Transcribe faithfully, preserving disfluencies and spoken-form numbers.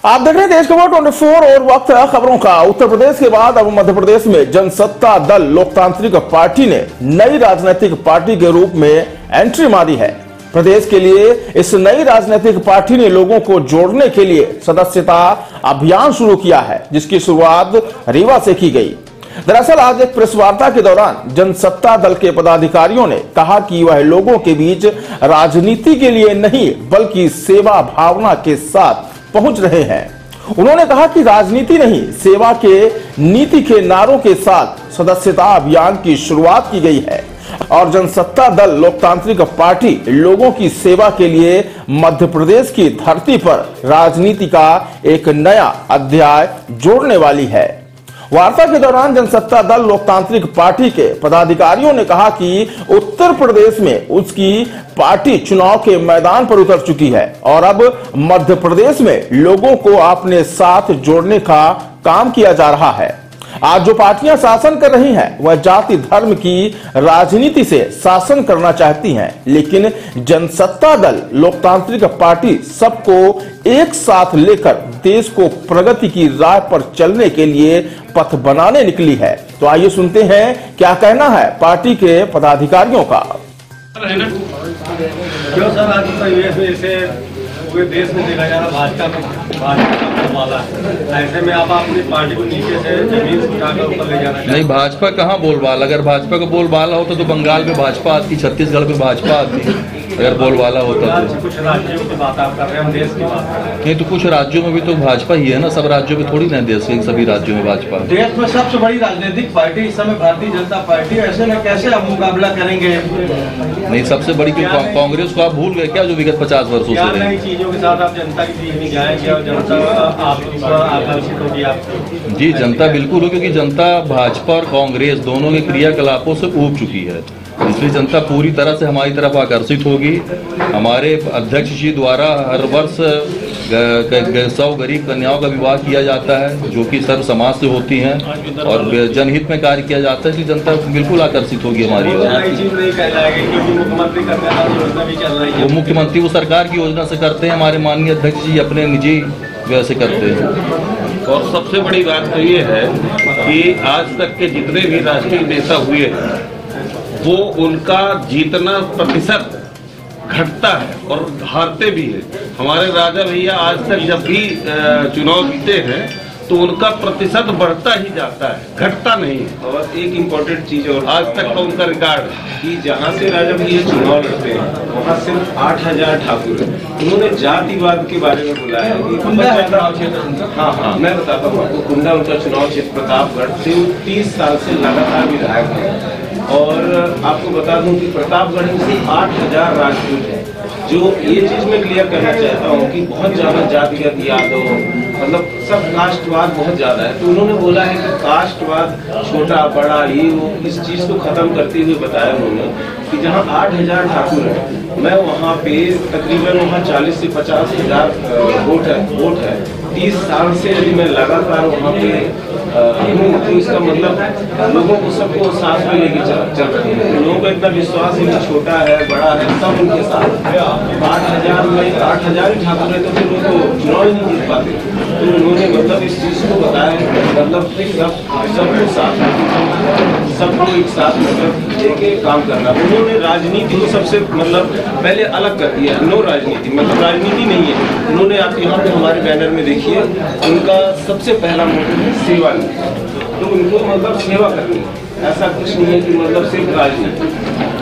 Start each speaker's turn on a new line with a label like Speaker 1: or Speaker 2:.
Speaker 1: आप देख रहे हैं देश खबर चौबीस और वक्त है खबरों का। उत्तर प्रदेश के बाद अब मध्य प्रदेश में जनसत्ता दल लोकतांत्रिक पार्टी ने नई राजनीतिक पार्टी के रूप में एंट्री मारी है। प्रदेश के लिए इस नई राजनीतिक पार्टी ने लोगों को जोड़ने के लिए सदस्यता अभियान शुरू किया है, जिसकी शुरुआत रीवा से की गई। दरअसल आज एक प्रेस वार्ता के दौरान जनसत्ता दल के पदाधिकारियों ने कहा कि वह लोगों के बीच राजनीति के लिए नहीं बल्कि सेवा भावना के साथ पहुंच रहे हैं। उन्होंने कहा कि राजनीति नहीं, सेवा के नीति के नारों के साथ सदस्यता अभियान की शुरुआत की गई है और जनसत्ता दल लोकतांत्रिक पार्टी लोगों की सेवा के लिए मध्य प्रदेश की धरती पर राजनीति का एक नया अध्याय जोड़ने वाली है। वार्ता के दौरान जनसत्ता दल लोकतांत्रिक पार्टी के पदाधिकारियों ने कहा कि उत्तर प्रदेश में उसकी पार्टी चुनाव के मैदान पर उतर चुकी है और अब मध्य प्रदेश में लोगों को अपने साथ जोड़ने का काम किया जा रहा है। आज जो पार्टियां शासन कर रही हैं, वह जाति धर्म की राजनीति से शासन करना चाहती हैं, लेकिन जनसत्ता दल लोकतांत्रिक पार्टी सबको एक साथ लेकर देश को प्रगति की राह पर चलने के लिए पथ बनाने निकली है। तो आइए सुनते हैं क्या कहना है पार्टी के पदाधिकारियों का।
Speaker 2: क्यों सर आज पूरे देश में देखा जा रहा भाजपा भाजपा वाला ऐसे में आप अपनी पार्टी को नीचे से जमीन से उठाकर ऊपर ले जाना
Speaker 3: नहीं, भाजपा कहाँ बोलबाला। अगर भाजपा का बोलबाला होता तो बंगाल में भाजपा आती, छत्तीसगढ़ में भाजपा आती। अगर बोलबाला होता तो
Speaker 2: कुछ राज्यों की बात आप कर रहे हैं, हम देश की बात कर रहे हैं।
Speaker 3: नहीं तो कुछ राज्यों में भी तो भाजपा ही है ना, सब राज्यों में थोड़ी ना, देश के सभी राज्यों में भाजपा।
Speaker 2: देश में सबसे बड़ी राजनीतिक पार्टी इस समय भारतीय जनता पार्टी, ऐसे में कैसे आप मुकाबला करेंगे?
Speaker 3: नहीं, सबसे बड़ी कांग्रेस को आप भूल गए क्या, जो विगत पचास वर्षों से
Speaker 2: नई चीजों के साथ आप जनता की बीच में जाएंगे और जनता आकर्षित होगी आपको?
Speaker 3: जी, जनता बिल्कुल हो, क्योंकि जनता भाजपा और कांग्रेस दोनों के क्रियाकलापों से ऊब चुकी है, इसलिए जनता पूरी तरह से हमारी तरफ आकर्षित होगी। हमारे अध्यक्ष जी द्वारा हर वर्ष सौ गरीब कन्याओं का विवाह किया जाता है, जो कि सर्व समाज से होती हैं और जनहित में कार्य किया जाता है, इसलिए जनता बिल्कुल आकर्षित होगी हमारी ओर। वो मुख्यमंत्री वो सरकार की योजना से करते हैं, हमारे माननीय अध्यक्ष जी अपने निजी वैसे करते हैं।
Speaker 4: और सबसे बड़ी बात तो ये है कि आज तक के जितने भी राष्ट्रीय नेता हुए हैं, वो उनका जीतना प्रतिशत घटता है और हारते भी है। हमारे राजा भैया आज तक जब भी चुनाव जीते हैं तो उनका प्रतिशत बढ़ता ही जाता है, घटता नहीं है।
Speaker 5: और एक इम्पोर्टेंट चीज और
Speaker 4: आज तक का उनका रिकॉर्ड
Speaker 5: कि जहाँ से राजा भैया चुनाव लड़ते हैं वहाँ सिर्फ आठ हजार ठाकुर है। उन्होंने जातिवाद के बारे में बोला है कि चुनाव क्षेत्र, हाँ हाँ मैं बताता हूँ आपको, कुंडा उनका चुनाव क्षेत्र प्रतापगढ़ से तीस साल से लगातार विधायक है। और आपको बता दूं कि प्रतापगढ़ में सिर्फ आठ हजार राजपूत है। जो ये चीज मैं क्लियर करना चाहता हूँ कि बहुत ज्यादा जातिगत यादव, मतलब सब कास्टवाद बहुत ज्यादा है। तो उन्होंने बोला है कि कास्टवाद छोटा बड़ा ये वो इस चीज को खत्म करते हुए बताया उन्होंने कि जहाँ आठ हजार ठाकुर है, मैं वहाँ पे तकरीबन वहाँ चालीस से पचास हजार वोट है वोट है तीस साल से यदि मैं लगातार वहाँ पे हूँ, तो इसका मतलब लोगों को सबको साथ में लेके चल चल रहे हैं। लोगों का इतना विश्वास है कि छोटा है बड़ा है सब उनके साथ। आठ हजार में आठ हजार ही ठाकुर है तो फिर वो तो चुनाव ही नहीं जीत पाते। तो उन्होंने मतलब इस चीज को बताया, मतलब सब सबको साथ सबको एक साथ मतलब लेके काम करना। उन्होंने राजनीति को सबसे मतलब पहले अलग कर दिया, नो राजनीति, मतलब राजनीति नहीं है। उन्होंने आप यहाँ पे हमारे बैनर में देखिए, उनका सबसे पहला मोटिव है सेवा। तो उनको मतलब सेवा करनी, ऐसा कुछ नहीं है कि मतलब सिर्फ राजनीति।